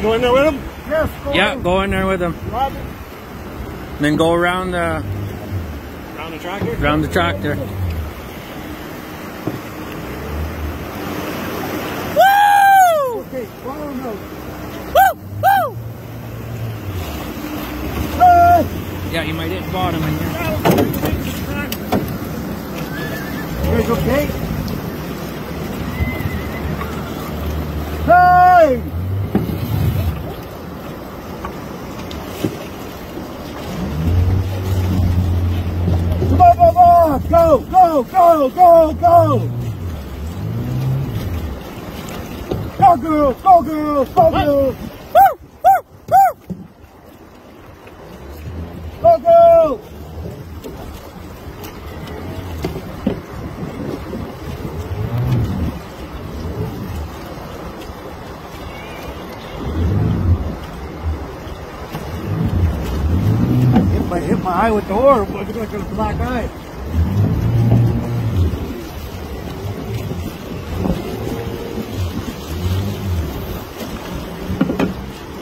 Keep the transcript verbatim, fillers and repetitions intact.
go in there with him? Yes, go Yeah, in. go in there with him. Roger. Then go around the Around the tractor? around the tractor. Woo! Okay, follow him out. Woo! Woo! Hey! Yeah, you might hit bottom in here. You guys okay? Hey! Come on, come on! Go, go, go, go, go! Go, girls! Go, girls! Go, girls! Woo! Woo! Woo! Go, girls! Hit my, hit my eye with the orb. Look like a black eye.